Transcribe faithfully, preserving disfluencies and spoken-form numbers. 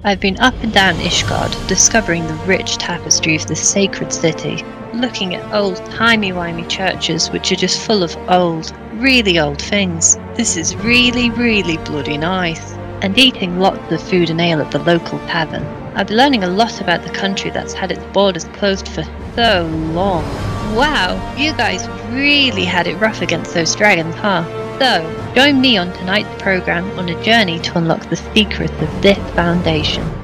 I've been up and down Ishgard, discovering the rich tapestry of this sacred city, looking at old timey-wimey churches which are just full of old, really old things. This is really, really bloody nice. And eating lots of food and ale at the local tavern. I've been learning a lot about the country that's had its borders closed for so long. Wow, you guys really had it rough against those dragons, huh? So, join me on tonight's programme on a journey to unlock the secrets of this foundation.